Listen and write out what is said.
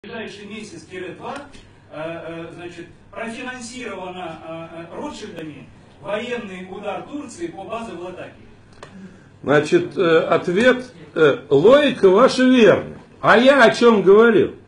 ближайший месяц-два значит, профинансировано Ротшильдами военный удар Турции по базе в Латакии. Значит, ответ, логика ваша верна. А я о чем говорил?